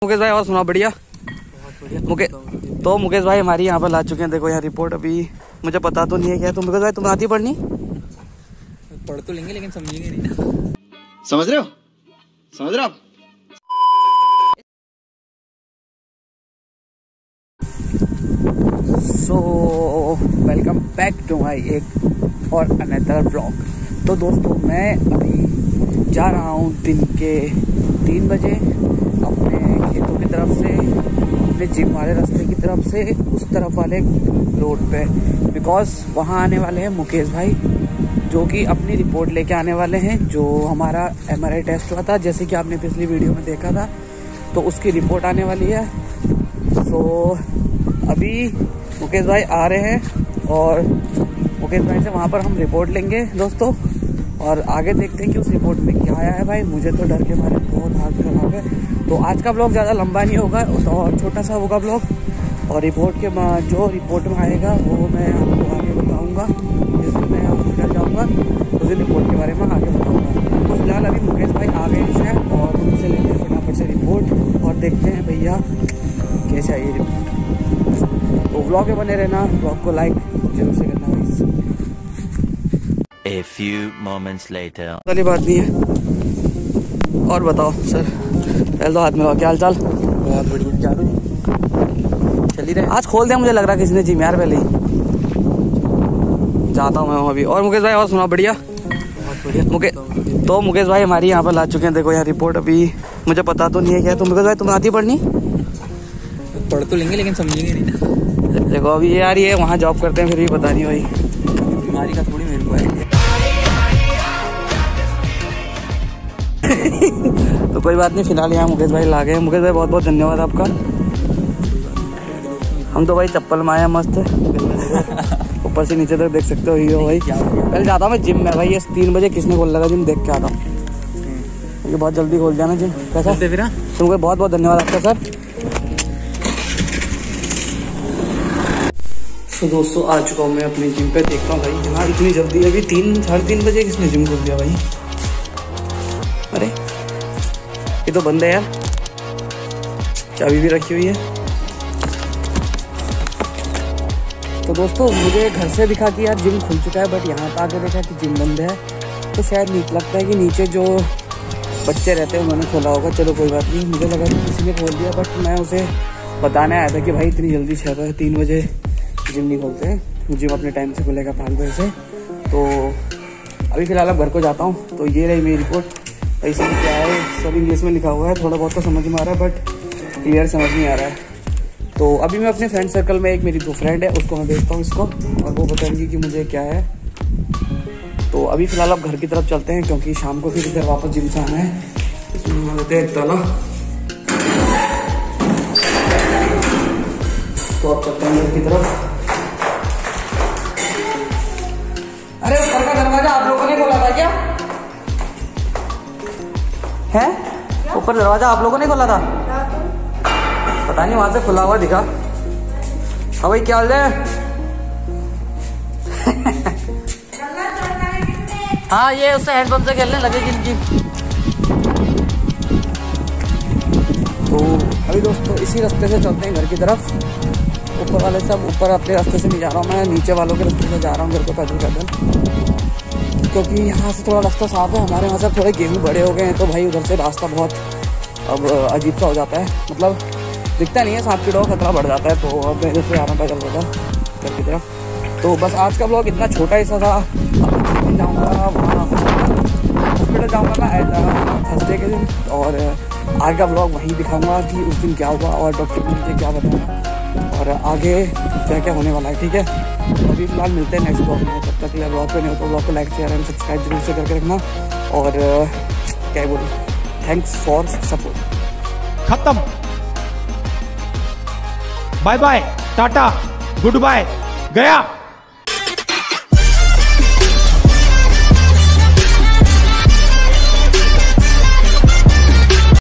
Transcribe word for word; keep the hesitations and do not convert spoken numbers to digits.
मुकेश भाई और सुना बढ़िया। मुकेश तो मुकेश भाई हमारी यहाँ पर ला चुके हैं। देखो यहाँ रिपोर्ट अभी मुझे पता तो नहीं है क्या। तो मुकेश भाई तुम्हें आती पढ़नी? पढ़ तो लेंगे लेकिन समझेंगे नहीं ना। समझ रहे हो समझ रहे हो आप? So welcome back to my एक और अनदर ब्लॉग। तो दोस्तों मैं अभी जा रहा हूँ दिन के तीन बजे अपने खेतों की तरफ से, अपने जिम वाले रास्ते की तरफ से उस तरफ वाले रोड पे, बिकॉज वहाँ आने वाले हैं मुकेश भाई जो कि अपनी रिपोर्ट लेके आने वाले हैं। जो हमारा एम आर आई टेस्ट हुआ था, जैसे कि आपने पिछली वीडियो में देखा था, तो उसकी रिपोर्ट आने वाली है। सो अभी मुकेश भाई आ रहे हैं और मुकेश भाई से वहाँ पर हम रिपोर्ट लेंगे दोस्तों, और आगे देखते हैं कि उस रिपोर्ट में क्या आया है। भाई मुझे तो डर के मारे बहुत हाथ खराब है। तो आज का ब्लॉग ज़्यादा लंबा नहीं होगा और छोटा सा होगा ब्लॉग, और रिपोर्ट के जो रिपोर्ट में आएगा वो मैं आपको आगे बताऊँगा। जिस दिन मैं हॉस्पिटल जाऊँगा उस दिन रिपोर्ट के बारे में आगे बताऊँगा। तो फिलहाल अभी मुकेश भाई आ गए हैं और उनसे लेंगे फटाफट से रिपोर्ट और देखते हैं भैया कैसे आई रिपोर्ट। तो ब्लॉग में बने रहना, ब्लॉग को लाइक जरूर से करना भाई। A few moments later. वाली बात नहीं है। और बताओ सर, पहले तो हाथ मिलाओ, क्या हाल चाल? बहुत बढ़िया। जा रहे हो? चल ही रहे। आज खोल दिया मुझे लग रहा किसी ने जिम यार, पहले ही जाता हूँ मैं अभी। और मुकेश भाई और सुना बढ़िया। बहुत बढ़िया। मुकेश तो मुकेश भाई हमारी यहाँ पर ला चुके हैं। देखो यहाँ रिपोर्ट अभी मुझे पता तो नहीं है क्या। तो मुकेश भाई तुम्हें आती पढ़नी? पढ़ तो लेंगे लेकिन समझेंगे नहीं ना। देखो अभी यार ये वहाँ जॉब करते हैं, फिर भी पता नहीं भाई। बीमारी का थोड़ी मेरे को है। तो कोई बात नहीं, फिलहाल यहाँ मुकेश भाई ला गए। मुकेश भाई बहुत बहुत धन्यवाद आपका। हम तो भाई चप्पल में आए मस्त ऊपर से नीचे तक देख सकते हो ही हो भाई। पहले जाता हूँ मैं जिम में भाई, ये तीन बजे किसने खोल लगा जिम, देख के आता हूँ। ये बहुत जल्दी खोल दिया ना जिम। कैसा तुमको बहुत बहुत धन्यवाद आपका सर। तो दोस्तों आ चुका हूँ मैं अपनी जिम पे। देखता हूँ भाई यहाँ इतनी जल्दी, अभी तीन साढ़े तीन बजे किसने जिम खोल दिया भाई। अरे ये तो बंद है यार, चाबी भी रखी हुई है। तो दोस्तों मुझे घर से दिखा कि यार जिम खुल चुका है, बट यहाँ पर आके देखा कि जिम बंद है। तो शायद नीचे लगता है कि नीचे जो बच्चे रहते हैं उन्होंने खोला होगा। चलो कोई बात नहीं, मुझे लगा कि किसी ने खोल दिया, बट मैं उसे बताने आया था कि भाई इतनी जल्दी छः बजे तीन बजे जिम नहीं खोलते हैं, जिम अपने टाइम से खुलेगा पाँच बजे से। तो अभी फ़िलहाल अब घर को जाता हूँ। तो ये रही मेरी रिपोर्ट। ऐसे में क्या है, सब इंग्लिश में लिखा हुआ है, थोड़ा बहुत तो समझ में आ रहा है बट क्लियर समझ नहीं आ रहा है। तो अभी मैं अपने फ्रेंड सर्कल में, एक मेरी दो फ्रेंड है उसको मैं भेजता हूँ इसको, और वो बताएंगी कि मुझे क्या है। तो अभी फ़िलहाल अब घर की तरफ चलते हैं क्योंकि शाम को फिर इधर वापस जिम से आना है। इसमें बना देते हैं एक ताला। तो अब चलते हैं घर की तरफ। अरे ऊपर का दरवाजा आप लोगों ने खोला था क्या? है ऊपर दरवाजा आप लोगों ने खोला था? पता नहीं, वहां से खुला हुआ दिखा। हाँ भाई क्या हाल है? हाँ ये उससे हैंडपंप से खेलने लगे जिनकी। तो अभी दोस्तों इसी रास्ते से चलते हैं घर की तरफ। ऊपर वाले सब, ऊपर अपने रास्ते से नहीं जा रहा हूँ मैं, नीचे वालों के रास्ते से जा रहा हूँ घर को पैदल पैदल, क्योंकि यहाँ से थोड़ा रास्ता साफ है। हमारे यहाँ से थोड़े गेहूँ बड़े हो गए हैं तो भाई उधर से रास्ता बहुत अब अजीब सा हो जाता है, मतलब दिखता नहीं है, सांप कीड़ों का खतरा बढ़ जाता है। तो अब मैं इधर से आ रहा हूँ पैदल पैदल घर की तरफ। तो बस आज का ब्लॉग इतना छोटा ही सा था। अब जाऊँगा वहाँ हॉस्पिटल जाऊँगा मैं थर्सडे के दिन, और आज का ब्लॉग वहीं दिखाऊँगा कि उस दिन क्या हुआ और डॉक्टर ने मुझे क्या बताया और आगे क्या क्या होने वाला है। ठीक है, तो अभी फिलहाल मिलते हैं नेक्स्ट ब्लॉग में। तब तक ब्लॉग पे नहीं हो तो ब्लॉग को लाइक शेयर एंड सब्सक्राइब जरूर से करके रखना। और क्या बोलूँ, थैंक्स फॉर सपोर्ट। खत्म, bye bye, tata, goodbye, गया।